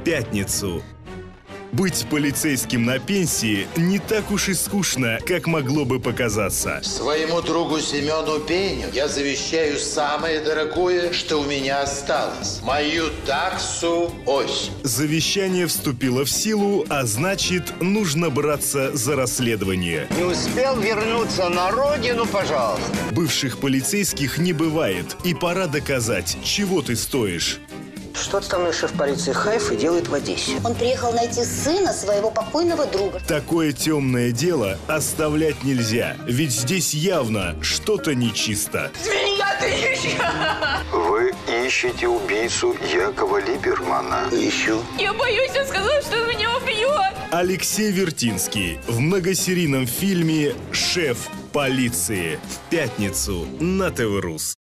пятницу. Быть полицейским на пенсии не так уж и скучно, как могло бы показаться. Своему другу Семену Пеню я завещаю самое дорогое, что у меня осталось. Мою таксу «Ось». Завещание вступило в силу, а значит, нужно браться за расследование. Не успел вернуться на родину, пожалуйста. Бывших полицейских не бывает, и пора доказать, чего ты стоишь. Что отставной шеф полиции Хайфа делает в Одессе? Он приехал найти сына своего покойного друга. Такое темное дело оставлять нельзя, ведь здесь явно что-то нечисто. Свинья ты еще! Вы ищете убийцу Якова Либермана? Ищу. Я боюсь, он сказал, что он меня убьет. Алексей Вертинский в многосерийном фильме «Шеф полиции» в пятницу на ТВ Рус.